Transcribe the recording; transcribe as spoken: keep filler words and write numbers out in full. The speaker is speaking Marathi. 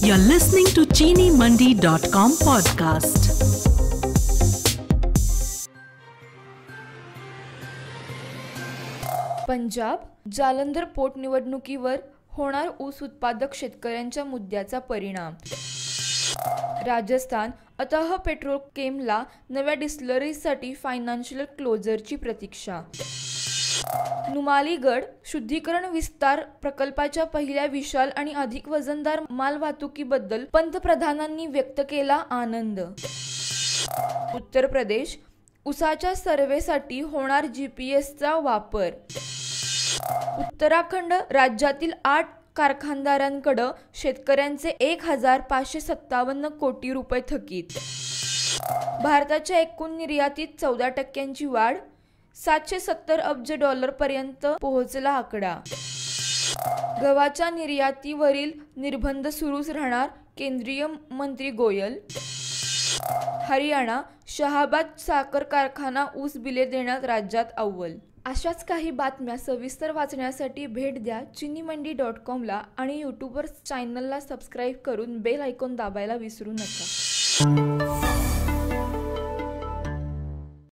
You're listening to Chini Mandi dot com podcast. Punjab Jalandhar पोटनिवडणुकीवर होणार ऊस उत्पादक शेतकऱ्यांच्या मुद्द्याचा परिणाम. राजस्थान अतः पेट्रोकेमला नव्या डिस्टिलरीसाठी फायनान्शियल क्लोजरची प्रतीक्षा. नुमालीगड शुद्धीकरण विस्तार प्रकल्पाच्या पहिल्या विशाल आणि अधिक वजनदार मालवाहतुकीबद्दल पंतप्रधानांनी व्यक्त केला आनंद. उत्तर प्रदेश ऊसाच्या सर्व्हेसाठी होणार जीपीएसचा वापर. उत्तराखंड राज्यातील आठ कारखानदारांकडे शेतकऱ्यांचे एक हजार पाचशे सत्तावन्न कोटी रुपये थकीत. भारताच्या एकूण निर्यातीत चौदा टक्क्यांची वाढ. सातशे सत्तर अब्ज डॉलर पर्यंत पोहोचला आकडा. गव्हाच्या निर्यातीवरील निर्बंध सुरूच राहणार, केंद्रीय मंत्री गोयल. हरियाणा शहाबाद साखर कारखाना ऊस बिले देण्यात राज्यात अव्वल. अशाच काही बातम्या सविस्तर वाचण्यासाठी भेट द्या चिनी मंडी डॉट कॉमला आणि यूट्यूबवर चॅनलला सबस्क्राईब करून बेल आयकॉन दाबायला विसरू नका.